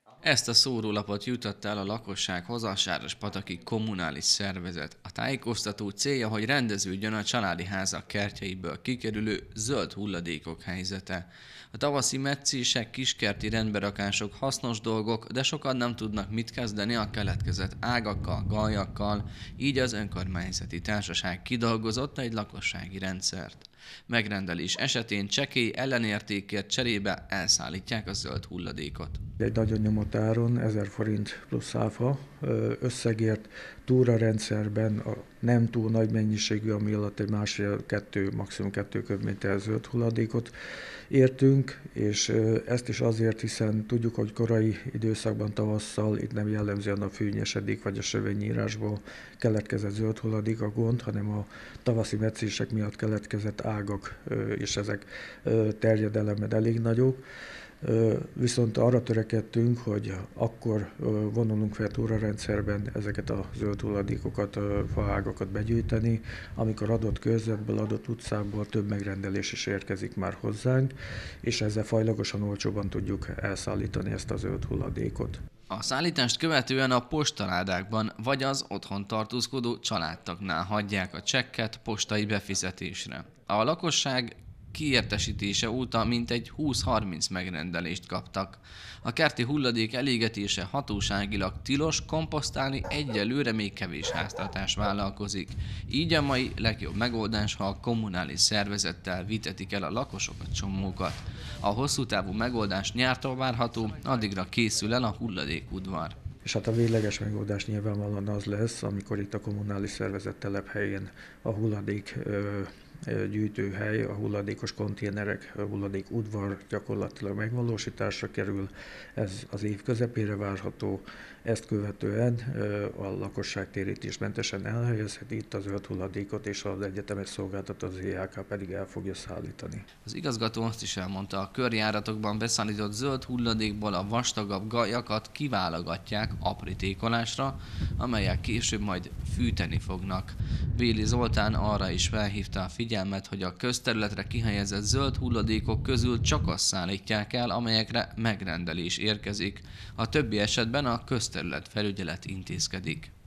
Ezt a szórólapot juttatta el a lakossághoz a Sárospataki Kommunális Szervezet. A tájékoztató célja, hogy rendeződjön a családi házak kertjeiből kikerülő zöld hulladékok helyzete. A tavaszi metszések, kiskerti rendberakások hasznos dolgok, de sokan nem tudnak mit kezdeni a keletkezett ágakkal, galjakkal, így az önkormányzati társaság kidolgozott egy lakossági rendszert. Megrendelés esetén csekély ellenértékért cserébe elszállítják a zöld hulladékot. Egy nagyon nyomott áron, 1000 forint plusz áfa összegért túrarendszerben a nem túl nagy mennyiségű, ami alatt egy másfél-2, maximum 2 köbméter zöld hulladékot értünk, és ezt is azért, hiszen tudjuk, hogy korai időszakban tavasszal itt nem jellemzően a fűnyesedék vagy a sövényírásból keletkezett zöld hulladék a gond, hanem a tavaszi metszések miatt keletkezett ágak, és ezek terjedelemben elég nagyok. Viszont arra törekedtünk, hogy akkor vonulunk fel túrarendszerben ezeket a zöld hulladékokat, faágakat begyűjteni, amikor adott körzetből, adott utcából több megrendelés is érkezik már hozzánk, és ezzel fajlagosan olcsóban tudjuk elszállítani ezt a zöld hulladékot. A szállítást követően a postaládákban vagy az otthon tartózkodó családtagnál hagyják a csekket postai befizetésre. A lakosság kiértesítése óta mintegy 20-30 megrendelést kaptak. A kerti hulladék elégetése hatóságilag tilos, komposztálni egyelőre még kevés háztartás vállalkozik. Így a mai legjobb megoldás, ha a kommunális szervezettel vitetik el a lakosok a csomókat. A hosszú távú megoldás nyártól várható, addigra készül el a hulladékudvar. És hát a végleges megoldás nyilvánvalóan az lesz, amikor itt a kommunális szervezet telephelyén a hulladék gyűjtőhely, a hulladékos konténerek, a hulladék udvar gyakorlatilag megvalósításra kerül. Ez az év közepére várható, ezt követően a lakosság térítésmentesen elhelyezheti itt a zöld hulladékot, és az egyetemes szolgáltató, az EHK pedig el fogja szállítani. Az igazgató azt is elmondta, a körjáratokban beszállított zöld hulladékból a vastagabb galjakat kiválogatják aprítékolásra, amelyek később majd fűteni fognak. Béli Zoltán arra is felhívta a figyelmet, hogy a közterületre kihelyezett zöld hulladékok közül csak azt szállítják el, amelyekre megrendelés érkezik. A többi esetben a közterület felügyelet intézkedik.